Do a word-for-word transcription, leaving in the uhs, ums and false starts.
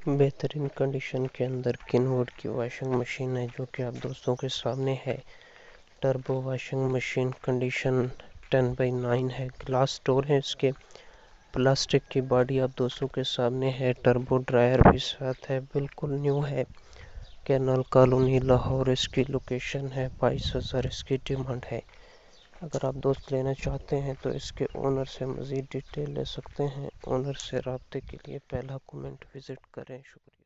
बेहतरीन कंडीशन के अंदर किनवुड की वॉशिंग मशीन है, जो कि आप दोस्तों के सामने है। Turbo washing machine condition ten by nine है। ग्लास डोर है इसके। प्लास्टिक की बॉडी आप दोस्तों के सामने है। टर्बो ड्रायर भी साथ है, बिल्कुल न्यू है। कैनाल कॉलोनी लाहौर इसकी लोकेशन है। बाईस हज़ार इसकी डिमांड है। अगर आप दोस्त लेना चाहते हैं तो इसके ओनर से मज़ीद डिटेल ले सकते हैं। ओनर से रब्ते के लिए पहला कमेंट विज़िट करें। शुक्रिया।